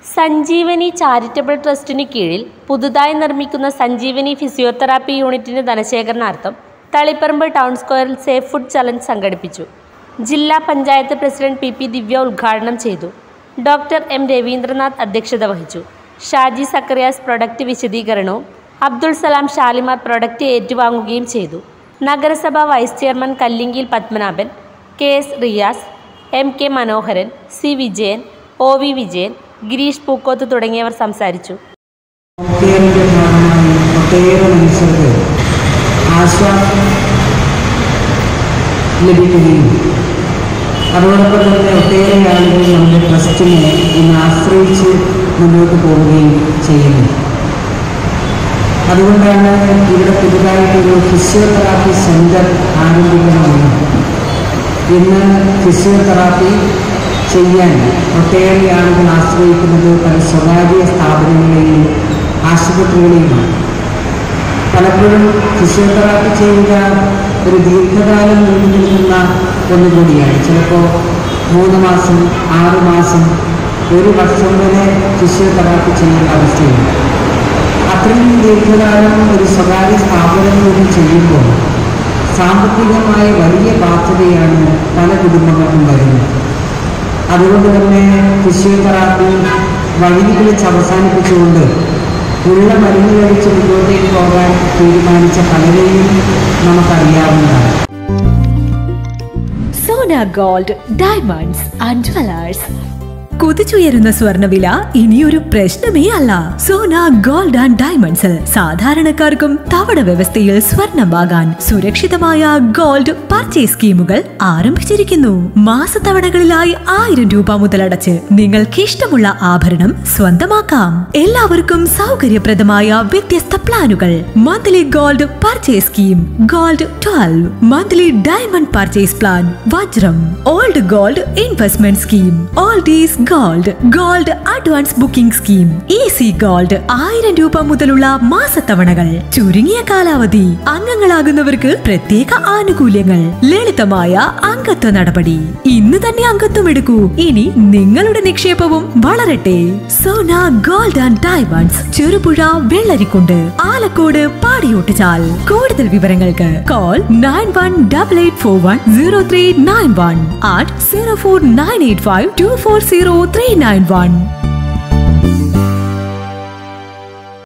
Sanjeevani charitable ട്രസ്റ്റിനു കീഴിൽ പുതുതായി നിർമ്മിക്കുന്ന സഞ്ജീവനി ഫിസിയോതെറാപ്പി യൂണിറ്റിന്റെ ധനശേഖരണാർത്ഥം തളിപ്പറമ്പ് ടൗൺ സ്ക്വയറിൽ സേഫ് ഫുഡ് ചലഞ്ച് സംഘടിപ്പിച്ചു. ജില്ലാ പഞ്ചായത്ത് പ്രസിഡന്റ് പി ദിവ്യ ഉദ്ഘാടനം ചെയ്തു. ഡോക്ടർ എം രവീന്ദ്രനാഥ് അധ്യക്ഷത വഹിച്ചു. ഷാജി സക്കറിയാസ് പ്രൊഡക്റ്റ് വിശദീകരണവും അബ്ദുൾ സലാം ഷാലിമാർ പ്രൊഡക്റ്റ് ഏറ്റുവാങ്ങുകയും ചെയ്തു. നഗരസഭ vice chairman Kallingal Padmanabhan, K S. Riyas, M K. Manoharan, C. Vijayan, O V. Vijayan, Girish Pookkoth തുടങ്ങിയവർ സംസാരിച്ചു. അതോടൊപ്പം തന്നെ ഒട്ടേറെ ആളുകൾ നമ്മുടെ ട്രസ്റ്റിനെ ഇന്ന് ആശ്രയിച്ച് മുന്നോട്ട് പോവുകയും ചെയ്യുന്നു. അതുകൊണ്ടാണ് ഇവിടെ പുതുതായിട്ടൊരു ഫിസിയോതെറാപ്പി സെൻറ്റർ ആരംഭിക്കണമെന്ന്. ഇന്ന് ഫിസിയോതെറാപ്പി ചെയ്യാൻ ഒട്ടേറെ ആളുകൾ ആശ്രയിക്കുന്നത് പല സ്വകാര്യ സ്ഥാപനങ്ങളെയും ആശുപത്രികളെയുമാണ്. പലപ്പോഴും ഫിസിയോതെറാപ്പി ചെയ്യുക ഒരു ദീർഘകാലം നീണ്ടു നിൽക്കുന്ന ഒന്നുകൂടിയാണ്. ചിലപ്പോൾ 3 മാസം, 6 മാസം, 1 വർഷം വരെ ഫിസിയോതെറാപ്പി ചെയ്യുന്ന അവസ്ഥയുണ്ട്. അത്രയും ദീർഘകാലം ഒരു സ്വകാര്യ സ്ഥാപനങ്ങളിൽ ചെയ്യുമ്പോൾ സാമ്പത്തികമായ വലിയ ബാധ്യതയാണ് പല കുടുംബങ്ങൾക്കും വരുന്നത്. അതുകൊണ്ട് തന്നെ ഫിസിയോതെറാപ്പി വഴുതി വിളിച്ച് അവസാനിപ്പിച്ചുകൊണ്ട് ഉള്ള മരുന്ന് കഴിച്ച് മുന്നോട്ടേക്ക് പോകാൻ തീരുമാനിച്ച പലരെയും നമുക്കറിയാവുന്നതാണ്. Sona gold diamonds and jewellers. കുതിച്ചുയരുന്ന സ്വർണ്ണവില ഇനിയൊരു പ്രശ്നമേ അല്ല. സോന ഗോൾഡ് ആൻഡ് ഡയമണ്ട്സിൽ സാധാരണക്കാർക്കും തവണ വ്യവസ്ഥയിൽ സ്വർണം വാങ്ങാൻ സുരക്ഷിതമായ ഗോൾഡ് പർച്ചേസ് സ്കീമുകൾ ആരംഭിച്ചിരിക്കുന്നു. മാസത്തവണകളിലായി 1000 രൂപ മുതലടച്ച് നിങ്ങൾക്ക് ഇഷ്ടമുള്ള ആഭരണം സ്വന്തമാക്കാം. എല്ലാവർക്കും സൗകര്യപ്രദമായ വ്യത്യസ്ത പ്ലാനുകൾ. Monthly gold purchase scheme, gold 12, monthly diamond purchase plan, വജ്രം, old gold investment scheme, oldies gold advance booking scheme, easy gold 1000 രൂപ മുതലുള്ള മാസത്തവണകൾ, ചുരുങ്ങിയ കാലാവധി, അംഗങ്ങളാകുന്നവർക്ക് പ്രത്യേക ആനുകൂല്യങ്ങൾ, ലളിതമായ അംഗത്വ നടപടി. ഇന്ന് തന്നെ അംഗത്വം എടുക്കൂ. ഇനി നിങ്ങളുടെ നിക്ഷേപവും വളരട്ടെ. Sona gold and diamonds, Cherupuzha, Vellarikkundu, Alakode, Padiyottuchal. കൂടുതൽ വിവരങ്ങൾക്ക് കോൾ 9188410391 at 04985240391.